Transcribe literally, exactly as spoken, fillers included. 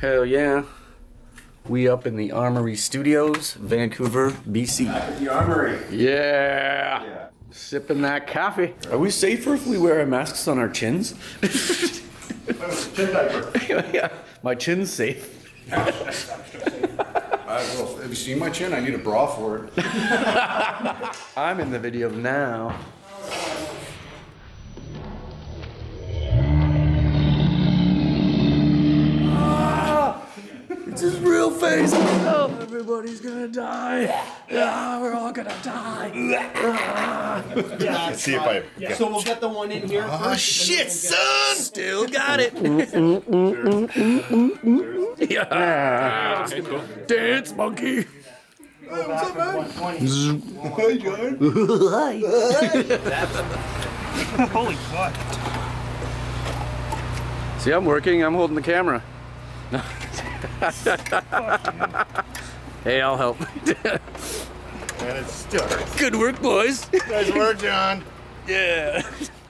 Hell yeah. We up in the Armoury Studios, Vancouver, B C. The Armoury. Yeah. Yeah. Sipping that coffee. Are we safer if we wear our masks on our chins? Chin diaper. Yeah. My chin's safe. Uh, well, have you seen my chin? I need a bra for it. I'm in the video now. Ah, it's his real face. Oh, everybody's gonna die. Ah, we're all gonna die. Ah. Yeah, Let's see if I. yeah. So we'll get the one in here. Oh first, shit, son! Still got it. Yeah. Dance monkey. Oh, what's up, man? Hi, John. Holy fuck. See, I'm working. I'm holding the camera. Hey, I'll help. And it starts. Good work, boys. Nice work, John. Yeah.